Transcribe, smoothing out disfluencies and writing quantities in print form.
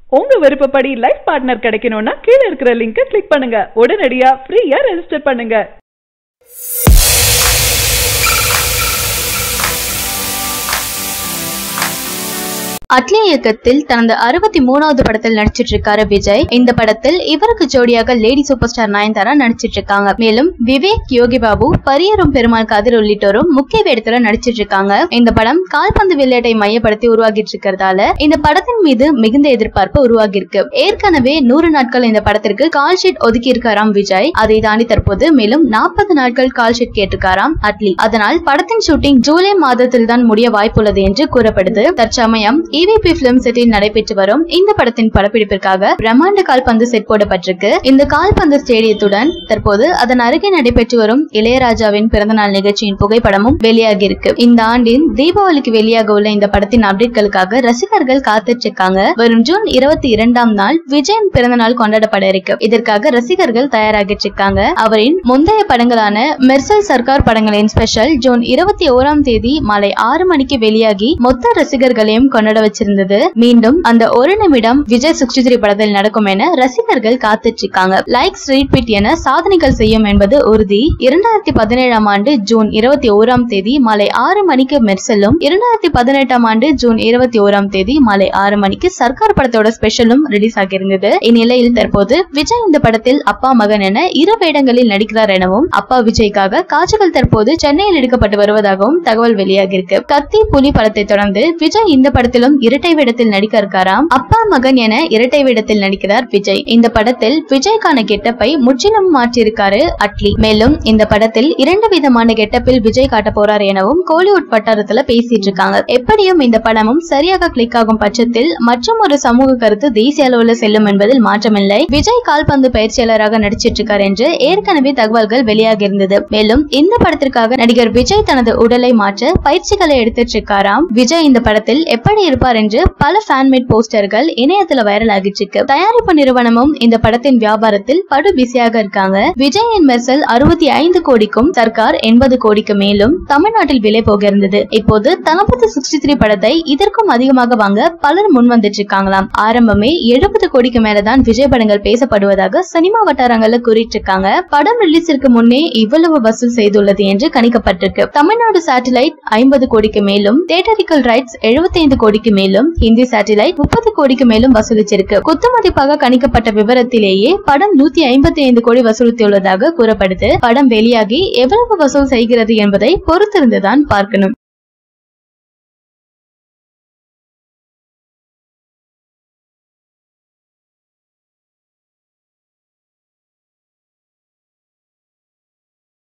உங்க விருப்பப்படி life partner கிடைக்கணும்னா கீழ இருக்கிற லிங்கை கிளிக் பண்ணுங்க. உடனடியா ஃப்ரீயா ரெஜிஸ்டர் பண்ணுங்க. அட்லி இயக்கத்தில் தனது 63வது படத்தில் நடிச்சிட்டு இருக்காரு விஜய். இந்த படத்தில் இவருக்கு ஜோடியாக லேடி சூப்பர் ஸ்டார் நயன்தாரா நடிச்சிட்டு இருக்காங்க. மேலும் விவேக், யோகி பாபு, பரியரும் பெருமாள் கதிர் உள்ளிட்டோரும் முக்கிய வேடத்துல நடிச்சிட்டு இருக்காங்க. இந்த படம் கால்பந்து விளையாட்டை மையப்படுத்தி உருவாகிட்டு இருக்கிறதால இந்த படத்தின் மீது மிகுந்த எதிர்பார்ப்பு உருவாகி இருக்கு. ஏற்கனவே 100 நாட்கள் இந்த படத்திற்கு கால் ஷீட் ஒதுக்கி இருக்காராம் விஜய். அதை தாண்டி தற்போது மேலும் 40 நாட்கள் கால் ஷீட் கேட்டிருக்காராம் அட்லி. அதனால் படத்தின் ஷூட்டிங் ஜூலை மாதத்தில் தான் முடிய வாய்ப்புள்ளது என்று கூறப்படுது. தற்சமயம் EVP பிலிம் செட்டில் நடைபெற்று வரும் இந்த படத்தின் படப்பிடிப்பிற்காக பிரம்மாண்ட கால்பந்து செட் போடப்பட்டிருக்கு. இந்த கால்பந்து ஸ்டேடியத்துடன் தற்போது அதன் அருகே நடைபெற்று வரும் இளையராஜாவின் பிறந்தநாள் நிகழ்ச்சியின் புகைப்படமும் வெளியாகி இருக்கு. இந்த ஆண்டின் தீபாவளிக்கு வெளியாக உள்ள இந்த படத்தின் அப்டேட்களுக்காக ரசிகர்கள் காத்துட்டு இருக்காங்க. வரும் ஜூன் 22ஆம் நாள் விஜயின் பிறந்தநாள் கொண்டாடப்பட இருக்கு. இதற்காக ரசிகர்கள் தயாராகிட்டு இருக்காங்க. அவரின் முந்தைய படங்களான மெர்சல் சர்க்கார் படங்களின் ஸ்பெஷல் ஜூன் 21ஆம் தேதி மாலை 6 மணிக்கு வெளியாகி மொத்த ரசிகர்களையும் கொண்டாட வச்சிருந்தது. மீண்டும் அந்த ஒரு நிமிடம் விஜய் 63 படத்தில் நடக்கும் என ரசிகர்கள் காத்துட்டு இருக்காங்க. லைக்ஸ், ரீட்வீட் என சாதனைகள் செய்யும் என்பது உறுதி. 2017ஆம் ஆண்டு ஜூன் 21ஆம் தேதி மாலை 6 மணிக்கு மெர்சலும், 2018ஆம் ஆண்டு ஜூன் 21ஆம் தேதி மாலை 6 மணிக்கு சர்க்கார் படத்தோட ஸ்பெஷலும் ரிலீஸ் ஆகியிருந்தது. இந்நிலையில் தற்போது விஜய் இந்த படத்தில் அப்பா மகன் என 2 வேடங்களில் நடிக்கிறார் எனவும் அப்பா விஜய்க்காக காட்சிகள் தற்போது சென்னையில் எடுக்கப்பட்டு வருவதாகவும் தகவல் வெளியாகியிருக்கு. கத்தி புலி படத்தை தொடர்ந்து விஜய் இந்த படத்திலும் இரட்டை வேடத்தில் நடிக்க இருக்காராம். அப்பா மகன் என இரட்டை வேடத்தில் நடிக்கிறார் விஜய். இந்த படத்தில் விஜய்க்கான கெட்டப்பை முற்றிலும் மாற்றியிருக்காரு அட்லி. மேலும் இந்த படத்தில் 2 விதமான கெட்டப்பில் விஜய் காட்ட போறார் எனவும் கோலிவுட் வட்டாரத்துல பேசிட்டு இருக்காங்க. எப்படியும் இந்த படமும் சரியாக கிளிக் ஆகும் பட்சத்தில் மற்றும் ஒரு சமூக கருத்து தேசிய அளவில் செல்லும் என்பதில் மாற்றமில்லை. விஜய் கால்பந்து பயிற்சியாளராக நடிச்சிட்டு இருக்கார் என்று ஏற்கனவே தகவல்கள் வெளியாகி இருந்தது. மேலும் இந்த படத்திற்காக நடிகர் விஜய் தனது உடலை மாற்ற பயிற்சிகளை எடுத்துட்டு இருக்காராம். விஜய் இந்த படத்தில் எப்படி இருப்பார் என்று பல ஃபேன்மேட் போஸ்டர்கள் இணையத்துல வைரல் ஆகிட்டு இருக்கு. தயாரிப்பு நிறுவனமும் இந்த படத்தின் வியாபாரத்தில் படு பிஸியாக இருக்காங்க. விஜயின் மெர்சல் 65 கோடிக்கும் சர்க்கார் 80 கோடிக்கு மேலும் தமிழ்நாட்டில் விலை போக இருந்தது. இப்போது தளபதி 63 படத்தை இதற்கும் அதிகமாக வாங்க பலர் முன் வந்துட்டு இருக்காங்களாம். ஆரம்பமே 70 கோடிக்கு மேலதான் விஜய் படங்கள் பேசப்படுவதாக சினிமா வட்டாரங்கள்ல கூறிட்டு இருக்காங்க. படம் ரிலீஸிற்கு முன்னே இவ்வளவு வசூல் செய்துள்ளது என்று கணிக்கப்பட்டிருக்கு. தமிழ்நாடு சேட்டலைட் 50 கோடிக்கு மேலும், தியேட்டரிக்கல் ரைட்ஸ் 75 கோடிக்கு மேலும், ஹிந்தி சேட்டலைட் 30 கோடிக்கு மேலும் வசூலிச்சிருக்கு. குத்துமதிப்பாக கணிக்கப்பட்ட விவரத்திலேயே படம் 155 கோடி வசூலித்துள்ளதாக கூறப்படுது. படம் வெளியாகி எவ்வளவு வசூல் செய்கிறது என்பதை பொறுத்திருந்துதான் பார்க்கணும்.